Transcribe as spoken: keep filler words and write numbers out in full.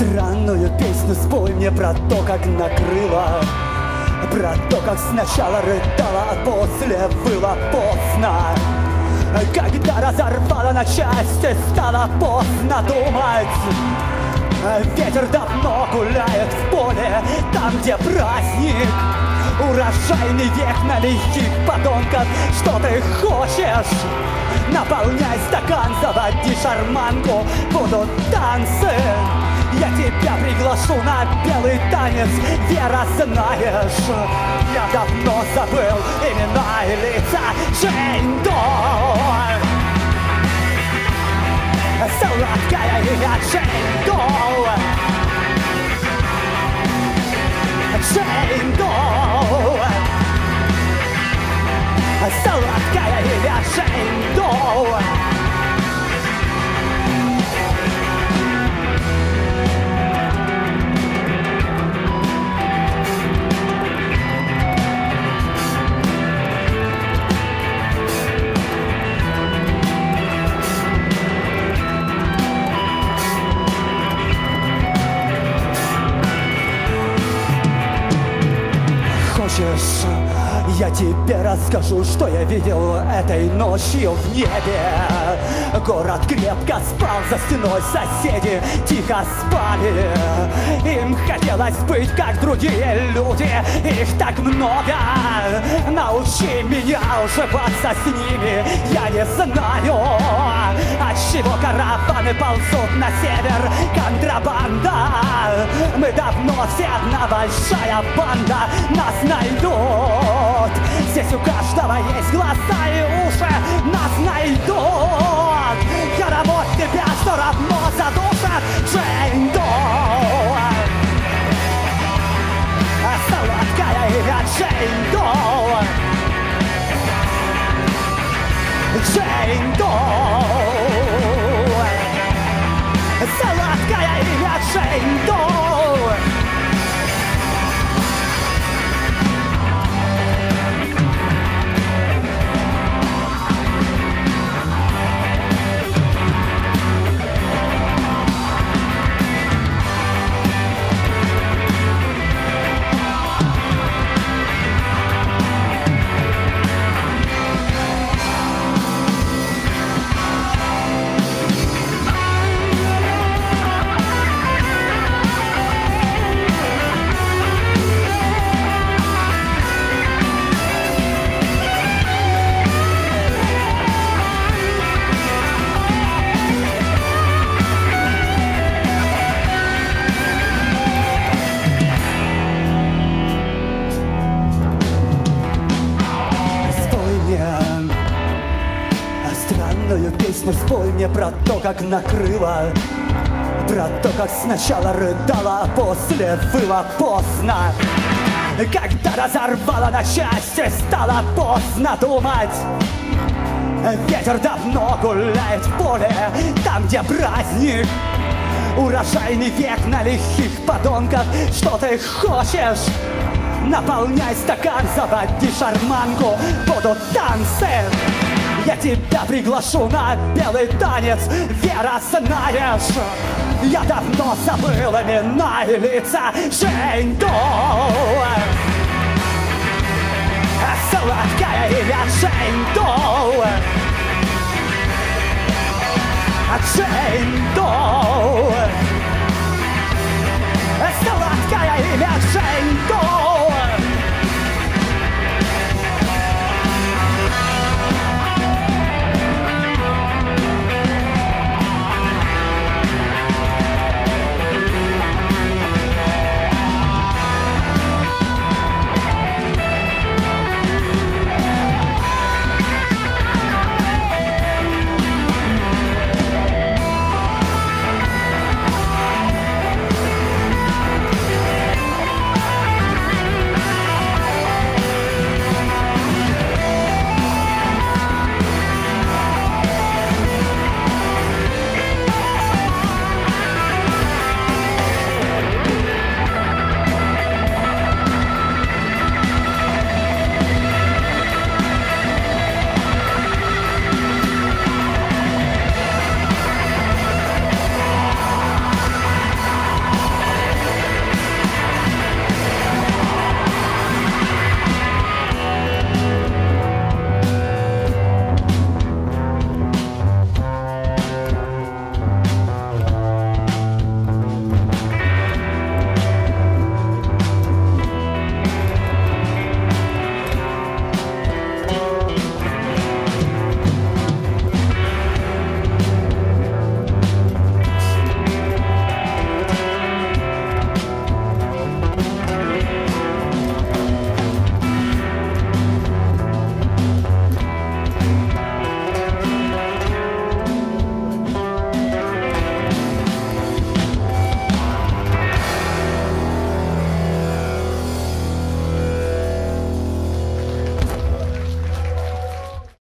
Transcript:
Странную песню спой мне про то, как накрыло, про то, как сначала рыдала, а после было поздно. Когда разорвала на части, стало поздно думать. Ветер давно гуляет в поле, там, где праздник. Урожайный век на лихих подонков. Что ты хочешь? Наполняй стакан, заводи шарманку, будут танцы. Я тебя приглашу на белый танец, Вера, знаешь, я давно забыл имена и лица. Джейн Доу, сладкое имя Джейн Доу. Джейн Доу, сладкое имя Джейн Доу. Хочешь, я тебе расскажу, что я видел этой ночью в небе? Город крепко спал, за стеной соседи тихо спали. Им хотелось быть как другие люди, их так много. Научи меня уживаться с ними, я не знаю, отчего караваны ползут на север, контрабанда. Мы давно все одна большая банда, нас найдут. Здесь у каждого есть глаза и уши, нас найдут. Я работ тебя все равно задушат. Джейн Доу, сладкое имя Джейн Доу. Джейн Доу, сладкое имя Джейн Доу. Странную песню спой мне про то, как накрыло, про то, как сначала рыдала, а после было поздно. Когда разорвала на части, стало поздно думать. Ветер давно гуляет в поле, там, где праздник. Урожайный век на лихих подонков. Что ты хочешь? Наполняй стакан, заводи шарманку, будут танцы. Я тебя приглашу на белый танец, Вера, знаешь, я давно забыл имена и лица. Джейн Доу, сладкое имя Джейн Доу. Джейн Доу,